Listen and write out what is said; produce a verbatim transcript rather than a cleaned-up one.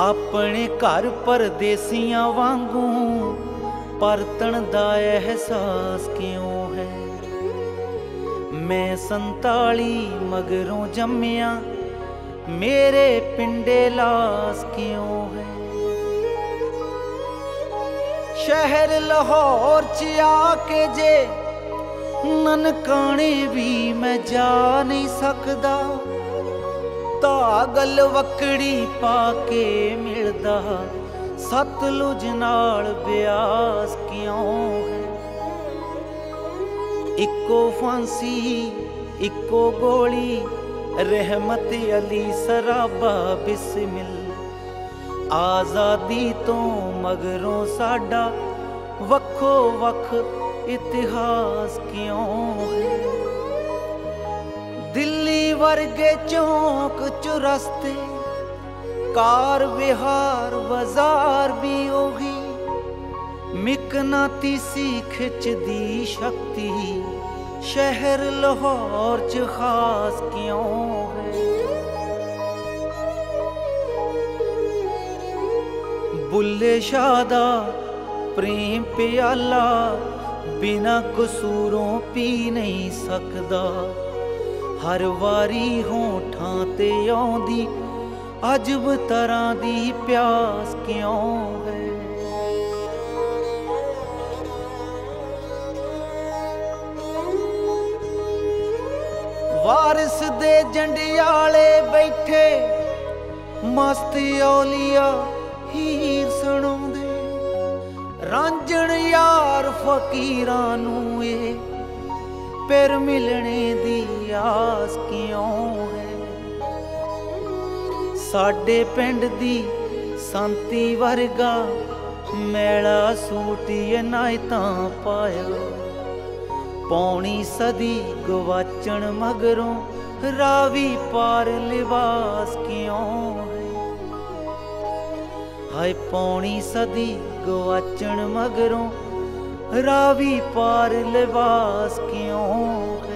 अपने घर परदेसियां वांगू परतन दा एहसास क्यों है। मैं संताली मगरों जम्मिया मेरे पिंडे लास क्यों है। शहर लाहौर च आके जे ननकाने भी मैं जा नहीं सकदा। धागल वकड़ी पाके मिलदा सतलुज नाल ब्यास क्यों है। इको फांसी इको गोली रहमत अली सराबा बिस्मिल। आज़ादी तो मगरों साडा वक्खो वख इतिहास क्यों है। दिल्ली वर्गे चौक चुरस्ते कार विहार बाजार भी होगी। मिकनातीसी खिच दी शक्ति शहर लाहौर च खास क्यों है। बुल्ले शाह दा प्रेम प्याला बिना कसूरों पी नहीं सकदा। हर वारी होठां ते आउंदी अजब तरह दी प्यास क्यों है। वारिस दे जंडियाले बैठे मस्त औलिया हीर सुणाउंदे। रांझण यार फकीरां नूं ए फिर मिलने दी आस क्यों है। साडे पिंड दी सांती वर्गा मैला सूट इनायतां पाया। पौनी सदी गवाचण मगरों रावी पार लिबास क्यों है। हाय पौनी सदी गवाचण मगरों रावी पार लिबास क्यों है।